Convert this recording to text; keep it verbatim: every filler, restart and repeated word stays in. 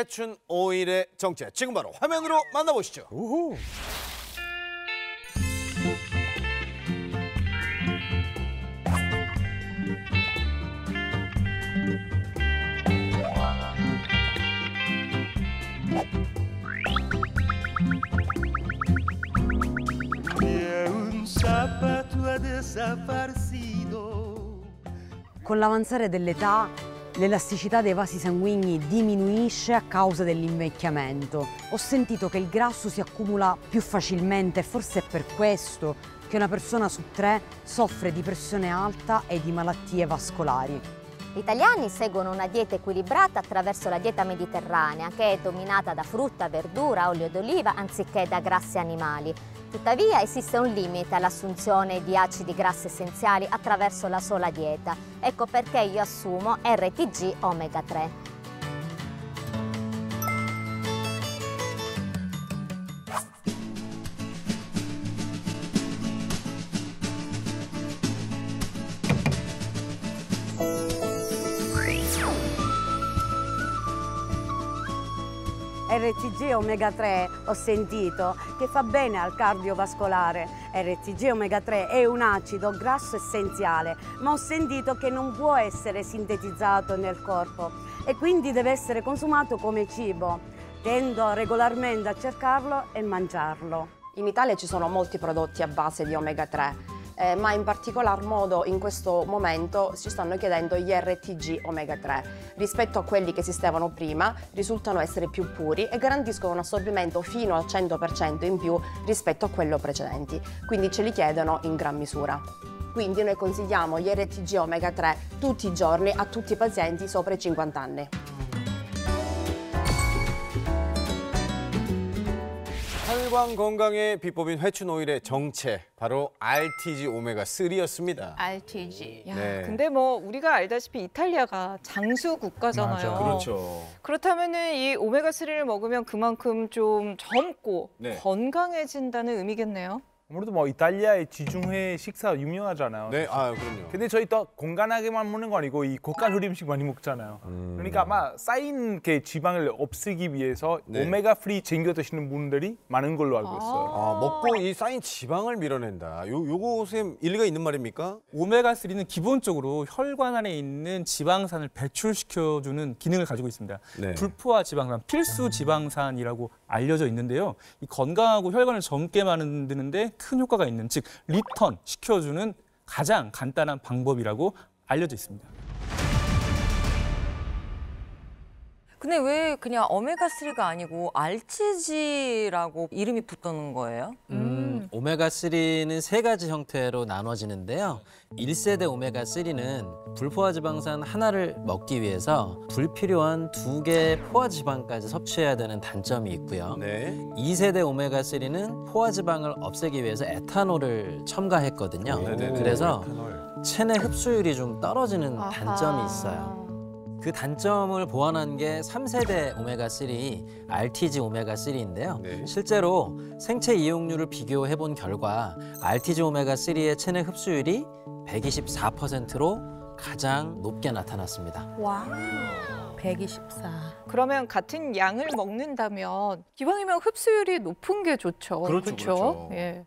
해춘 오일의 정체, 지금 바로 화면으로 만나보시죠. 우후. Con l'avanzare dell'età, l'elasticità dei vasi sanguigni diminuisce a causa dell'invecchiamento. Ho sentito che il grasso si accumula più facilmente e forse è per questo che una persona su tre soffre di pressione alta e di malattie vascolari. Gli italiani seguono una dieta equilibrata attraverso la dieta mediterranea, che è dominata da frutta, verdura, olio d'oliva, anziché da grassi animali. Tuttavia esiste un limite all'assunzione di acidi grassi essenziali attraverso la sola dieta. Ecco perché io assumo R T G omega tre. R T G omega tre ho sentito che fa bene al cardiovascolare. R T G omega tre è un acido grasso essenziale, ma ho sentito che non può essere sintetizzato nel corpo e quindi deve essere consumato come cibo. Tendo regolarmente a cercarlo e mangiarlo. In Italia ci sono molti prodotti a base di omega tre. Eh, ma in particolar modo in questo momento ci stanno chiedendo gli R T G omega tre. Rispetto a quelli che esistevano prima, risultano essere più puri e garantiscono un assorbimento fino al cento per cento in più rispetto a quello precedenti, quindi ce li chiedono in gran misura. Quindi noi consigliamo gli R T G omega tre tutti i giorni a tutti i pazienti sopra i cinquanta anni. 혈관 건강의 비법인 해춘 오일의 정체, 바로 알 티 지 오메가 쓰리였습니다. 알 티 지. 야, 네. 근데 뭐 우리가 알다시피 이탈리아가 장수 국가잖아요. 맞아. 그렇죠. 그렇다면은 이 오메가 쓰리를 먹으면 그만큼 좀 젊고 네. 건강해진다는 의미겠네요. 아무래도 뭐 이탈리아의 지중해 식사 유명하잖아요. 네, 아 그럼요. 근데 저희 또 건강하게만 먹는 거 아니고 이 고가효리 음식 많이 먹잖아요. 음. 그러니까 아마 쌓인 게 지방을 없애기 위해서 네. 오메가 쓰리 챙겨 드시는 분들이 많은 걸로 알고 있어요. 아, 먹고 이 쌓인 지방을 밀어낸다. 요, 요거 선생님 일리가 있는 말입니까? 오메가 쓰리는 기본적으로 혈관 안에 있는 지방산을 배출시켜주는 기능을 가지고 있습니다. 네. 불포화 지방산, 필수 지방산이라고 알려져 있는데요. 이 건강하고 혈관을 젊게 만드는데 큰 효과가 있는, 즉 리턴 시켜주는 가장 간단한 방법이라고 알려져 있습니다. 근데 왜 그냥 오메가 쓰리가 아니고 알 티 지라고 이름이 붙는 거예요? 음, 오메가 쓰리는 세 가지 형태로 나눠지는데요. 일 세대 오메가 쓰리는 불포화 지방산 하나를 먹기 위해서 불필요한 두 개의 포화 지방까지 섭취해야 되는 단점이 있고요. 네. 이 세대 오메가 쓰리는 포화 지방을 없애기 위해서 에탄올을 첨가했거든요. 네네네. 그래서 에탄올. 체내 흡수율이 좀 떨어지는 아하. 단점이 있어요. 그 단점을 보완한 게 삼 세대 오메가 쓰리, 알 티 지 오메가 쓰리인데요. 네. 실제로 생체 이용률을 비교해 본 결과 알 티 지 오메가 쓰리의 체내 흡수율이 백이십사 퍼센트로 가장 높게 나타났습니다. 와, 백이십사. 그러면 같은 양을 먹는다면 기왕이면 흡수율이 높은 게 좋죠. 그렇죠, 그렇죠. 예.